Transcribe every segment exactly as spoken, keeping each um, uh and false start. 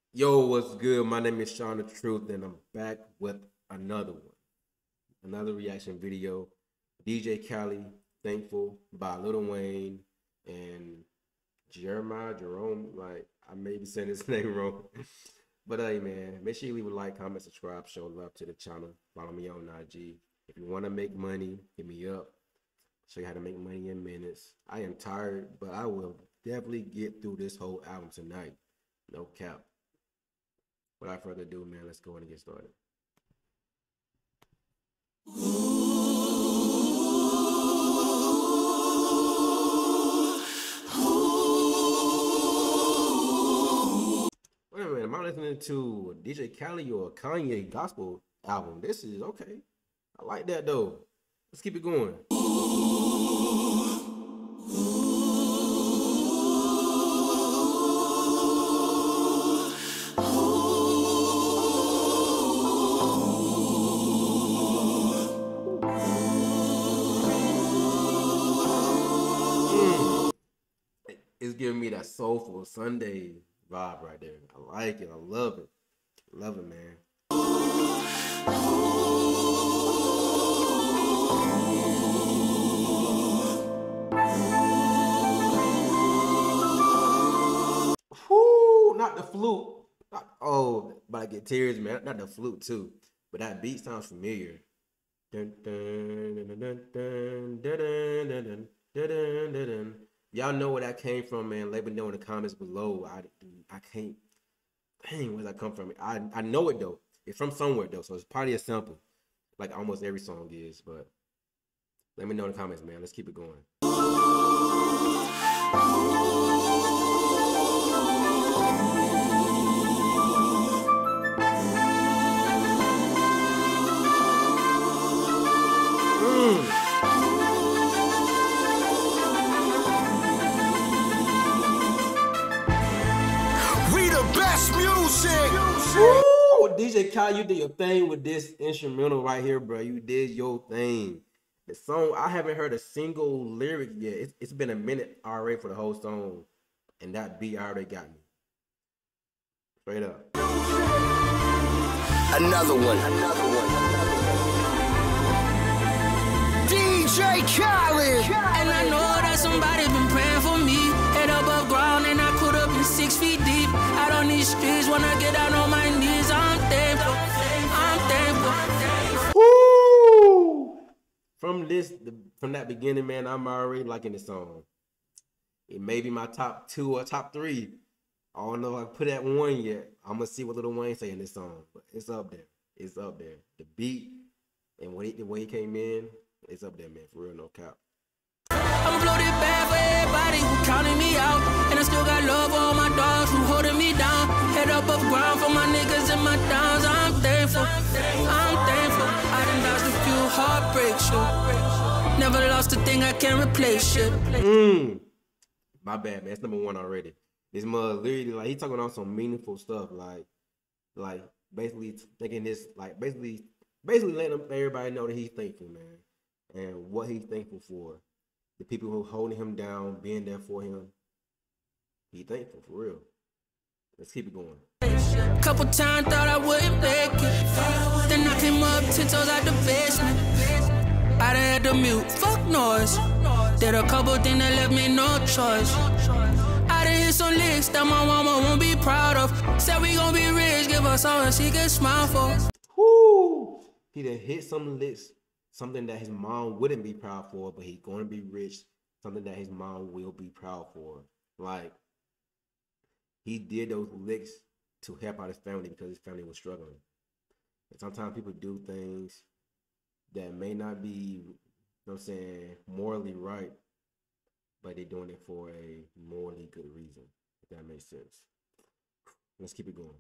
Yo, what's good? My name is Sean the Truth, and I'm back with another one, another reaction video. D J Khaled, Thankful by Lil Wayne and Jeremiah Jerome. Like, I may be saying his name wrong. But hey, man, make sure you leave a like, comment, subscribe, show love to the channel. Follow me on I G. If you want to make money, hit me up. Show you how to make money in minutes. I am tired, but I will definitely get through this whole album tonight. No cap. Without further ado, man, let's go and get started. Wait a minute, am I listening to D J Khaled or a Kanye gospel album? This is okay. I like that though. Let's keep it going. It's giving me that soulful Sunday vibe right there. I like it. I love it. Love it, man. Whoo! Not the flute. Not, oh, but I get tears, man. Not the flute too. But that beat sounds familiar. Dun, dun, dun, dun, dun, dun, dun, dun, dun, dun, dun, dun. Y'all know where that came from, man. Let me know in the comments below. I I can't. Dang, where that come from? I I know it though. It's from somewhere though, so it's probably a sample, like almost every song is. But let me know in the comments, man. Let's keep it going. Mm. Best music. Woo! D J Khaled, you did your thing with this instrumental right here, bro. You did your thing. The song, I haven't heard a single lyric yet. It's, it's been a minute already for the whole song, and that beat already got me. Straight up. Another one. Another one. D J Khaled. And I know that somebody been praying for me. Head above ground and I put up in six feet deep. Out on these streets, when I get down on my knees, I'm thankful. I'm thankful. Woo! From this, the, from that beginning, man, I'm already liking the song. It may be my top two or top three. I don't know if I put that one yet. I'm gonna see what Lil Wayne say in this song, but it's up there. It's up there. The beat and what he, the way he came in, it's up there, man. For real, no cap. I'm bloated bad for everybody who counting me out. And I still got love for all my dogs who holding me down. Head up off ground for my niggas and my downs. I'm thankful, I'm thankful. I done dodged a few heartbreaks, shit. Never lost a thing I can't replace, shit. Mm. My bad, man. It's number one already. This mother literally, like, he talking on some meaningful stuff, like, like basically thinking this, like, basically, basically letting everybody know that he's thankful, man, and what he's thankful for. The people who holding him down, being there for him. He thankful for real. Let's keep it going. Couple times thought I wouldn't make it. Then I came up ten toes out the basement. I done had the mute, fuck noise. Did a couple things that left me no choice. I done hit some licks that my mama won't be proud of. Said we gon' be rich, give us all that she can smile for. Woo! He done hit some licks. Something that his mom wouldn't be proud for, but he's going to be rich. Something that his mom will be proud for. Like, he did those licks to help out his family because his family was struggling. And sometimes people do things that may not be, you know what I'm saying, morally right, but they're doing it for a morally good reason, if that makes sense. Let's keep it going.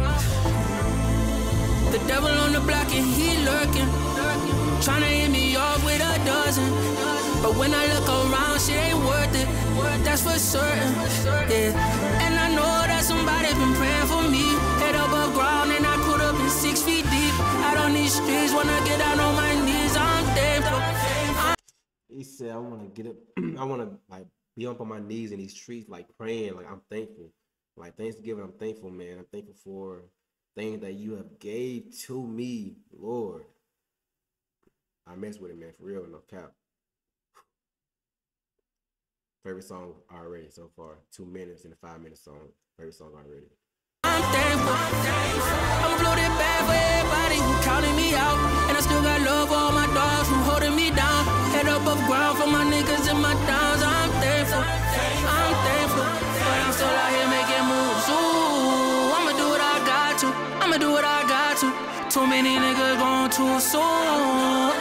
The devil on the block and he lurking, tryna hit me off with a dozen. But when I look around, shit ain't worth it. That's for certain. Yeah. And I know that somebody been praying for me. Head above ground and I put up in six feet deep. Out on these streets, when I get down on my knees, I'm thankful. I'm He said, I want to get up, I want to like be up on my knees in these streets, like praying, like I'm thankful. Like Thanksgiving, I'm thankful, man. I'm thankful for things that you have gave to me, Lord. I mess with it, man, for real, no cap. Favorite song already so far. Two minutes and a five minute song. Favorite song already. I'm thankful. I'm floated bad for everybody who counted me out. And I still got love for all my dogs who holding me down. Head up above ground for my niggas and my downs. I'm thankful. I'm thankful. But I'm still out here making moves. Ooh, I'ma do what I got to. I'ma do what I got to. Too many niggas gone too soon.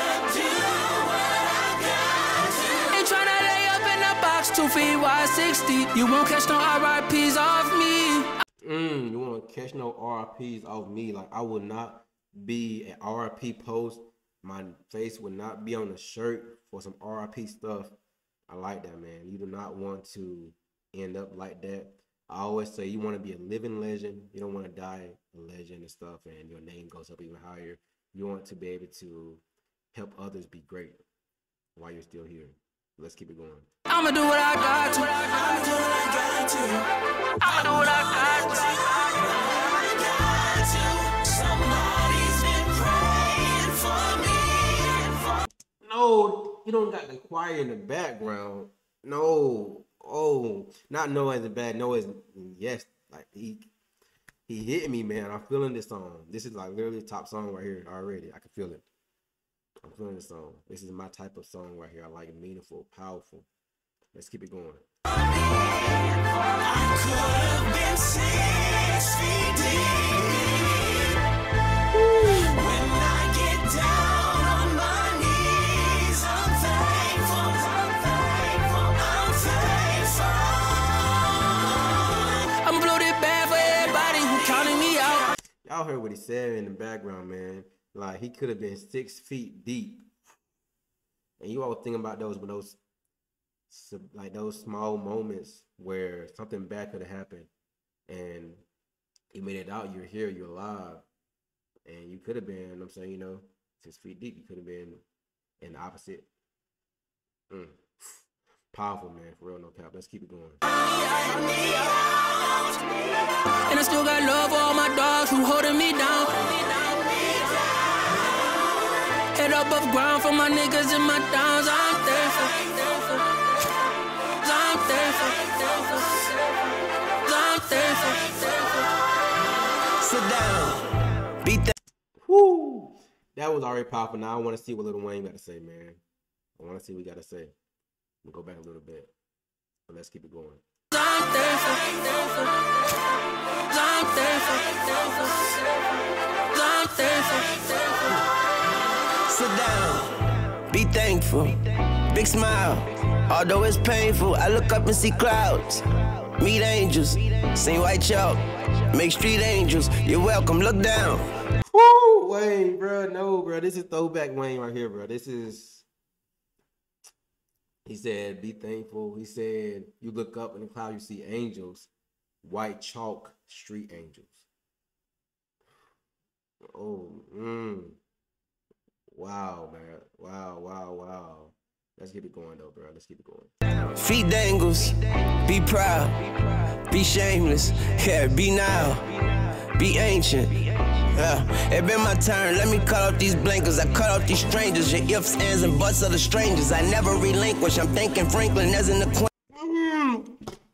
Ain't tryna lay up in the box, two feet wide, sixty. You won't catch no R I Ps off me. Mm, you want to catch no R I Ps off me? Like, I would not be an R I P post. My face would not be on the shirt for some R I P stuff. I like that, man. You do not want to end up like that. I always say you want to be a living legend. You don't want to die a legend and stuff, and your name goes up even higher. You want to be able to help others be great while you're still here. Let's keep it going. I'ma do what I got to. I'ma do what I got to. I'ma do what I got to. Somebody's been praying for me. No, you don't got the choir in the background. No, oh, not no as bad. No as yes, like he he hit me, man. I'm feeling this song. This is like literally the top song right here already. I can feel it. I'm feeling this song. This is my type of song right here. I like it, meaningful, powerful. Let's keep it going. I could have been six feet deep. When I get down on my knees, I'm thankful, I'm thankful, I'm thankful. I'm bloated bad for everybody who counted me out. Y'all heard what he said in the background, man. Like, he could have been six feet deep. And you all think about those, but those, like those small moments where something bad could have happened, and you made it out. You're here. You're alive, and you could have been. I'm saying, you know, six feet deep. You could have been in the opposite. Mm. Powerful, man. For real, no cap. Let's keep it going. And I still got love for all my dogs who holding me down. Head up above ground for my niggas and my downs. I'm thankful. I'm thankful. I'm thankful. Sit down. Beat that. Woo! That was already powerful. Now I want to see what Lil Wayne got to say, man. I want to see what he got to say. We'll go back a little bit, but let's keep it going. I'm thankful. I'm thankful. I'm thankful. Sit down, be thankful, big smile, although it's painful. I look up and see clouds, meet angels, sing white chalk, make street angels. You're welcome, look down. Woo! Wayne, bro, no, bro, this is throwback Wayne right here, bro. This is, he said, be thankful. He said, you look up in the cloud, you see angels, white chalk, street angels. Oh, mm. Wow, man. Wow, wow, wow. Let's keep it going, though, bro. Let's keep it going. Feet dangles, be proud, be shameless, yeah, be now, be ancient. Yeah, it been my turn, let me cut out these blankets. I cut out these strangers, your ifs, ands, and buts of the strangers. I never relinquish, I'm thanking Franklin as an acquaintance. Mm.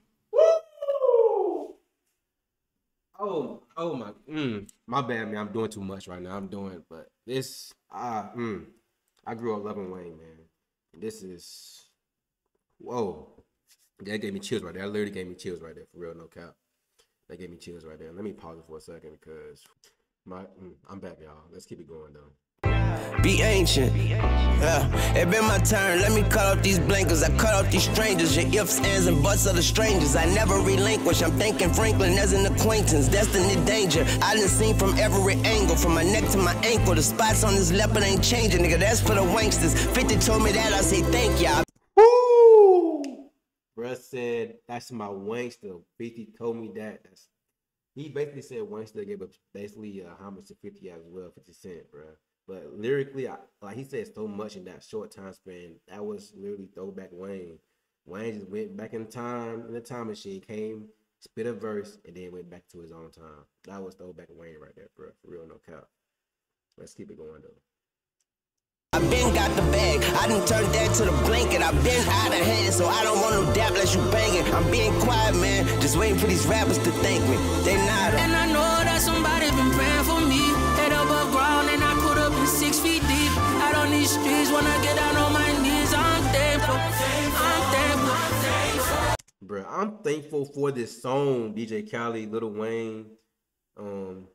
Oh, oh my, mm. My bad, man. I'm doing too much right now. I'm doing, but this, ah, mm. I grew up loving Wayne, man. This is, whoa. That gave me chills right there. That literally gave me chills right there, for real, no cap. That gave me chills right there. Let me pause it for a second because my, mm, I'm back, y'all. Let's keep it going, though. Be ancient. Yeah, it been my turn. Let me cut out these blankets. I cut out these strangers. Your ifs, ands, and buts of the strangers. I never relinquish. I'm thanking Franklin as an acquaintance. Destiny danger. I done seen from every angle, from my neck to my ankle. The spots on this leopard ain't changing, nigga. That's for the wanksters. fifty told me that. I say thank y'all. Woo! Bruh said that's my wankster. fifty told me that. That's, he basically said wankster gave up basically uh, homage to fifty as well. fifty Cent, bruh. But lyrically, I, like he said so much in that short time span. That was literally throwback Wayne. Wayne just went back in time, in the time machine, came spit a verse, and then went back to his own time. That was Throwback Wayne right there, bro. For real, no cap. Let's keep it going though. I been got the bag, I done turned that to the blanket. I been out of hand, so I don't want no dap unless you banging. I'm being quiet, man, just waiting for these rappers to thank me. They not. And I know that somebody been praying for me. Head above ground and I put up in six feet deep. Out on these streets, when I get down on my knees, I'm thankful. I'm thankful. Bruh, I'm thankful for this song, D J Khaled, Lil Wayne. Um,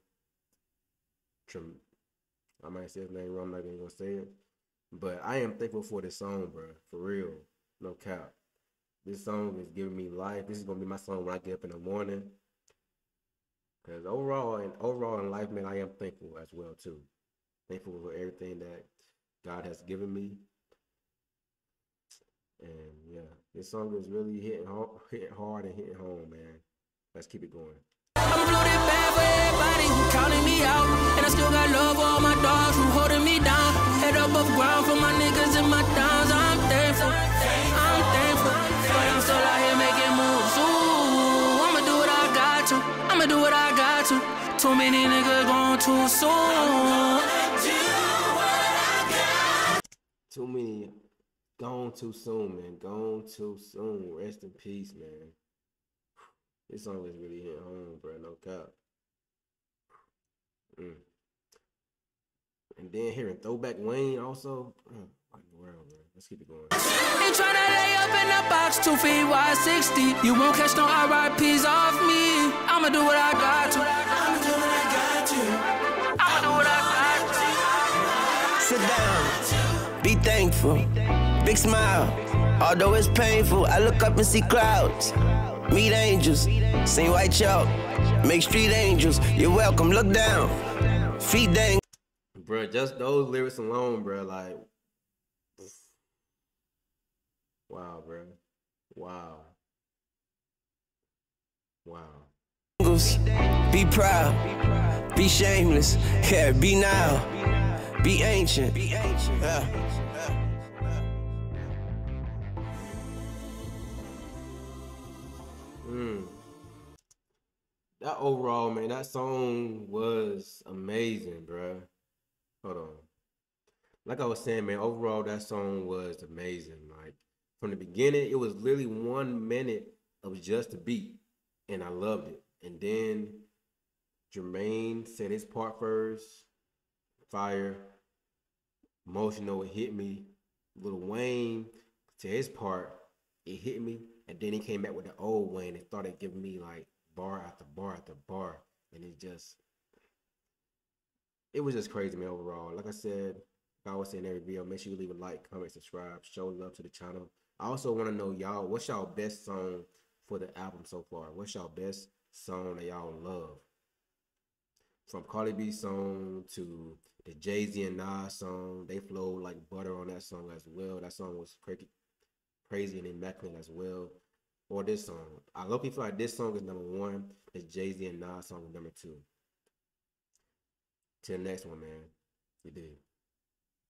I might say his name wrong, I'm not even gonna say it. But I am thankful for this song, bro. For real. No cap. This song is giving me life. This is gonna be my song when I get up in the morning. Cause overall and overall in life, man, I am thankful as well too. Thankful for everything that God has given me. And yeah, this song is really hitting hard, hitting hard and hitting home, man. Let's keep it going. I'm loaded bad for everybody who counting me out. And I still got love for all my dogs who holding me down. Head up above ground for my niggas and my downs. I'm thankful, I'm thankful. But I'm still out here making moves. Ooh, I'ma do what I got to. I'ma do what I got to. Too many niggas gone too soon. Too many gone too soon, man. Gone too soon. Rest in peace, man. This song is really hitting home, bro. No cap. Mm. And then hearing Throwback Wayne also. Oh, what in the world, man? Let's keep it going. Ain't tryna lay up in the box, two feet wide, sixty. You won't catch no R I Ps off me. I'ma do what I got to. I'ma do what I got to. I'ma do what I got to. Sit down, be thankful, big smile. Although it's painful, I look up and see clouds. Meet angels, sing white chalk, make street angels. You're welcome, look down, feet dang. Bro, just those lyrics alone, bro, like, wow, bro, wow, wow. Be proud, be shameless, yeah, be now, be ancient, be ancient, yeah. Mm. That overall, man, that song was amazing, bro. Hold on. Like I was saying, man, overall, that song was amazing. Like, from the beginning, it was literally one minute of just a beat, and I loved it. And then Jermaine said his part first, fire, emotional, it hit me. Lil Wayne, to his part, it hit me. And then he came back with the old Wayne and started giving me like bar after bar after bar. And it just, it was just crazy, man, overall. Like I said, I always say in every video, make sure you leave a like, comment, subscribe, show love to the channel. I also want to know, y'all, what's y'all best song for the album so far? What's y'all best song that y'all love? From Cardi B song to the Jay-Z and Nas song, they flowed like butter on that song as well. That song was crazy. Crazy and immaculate as well. Or this song, I low-key feel like this song is number one. The Jay-Z and Nas song is number two. Till the next one, man. You did.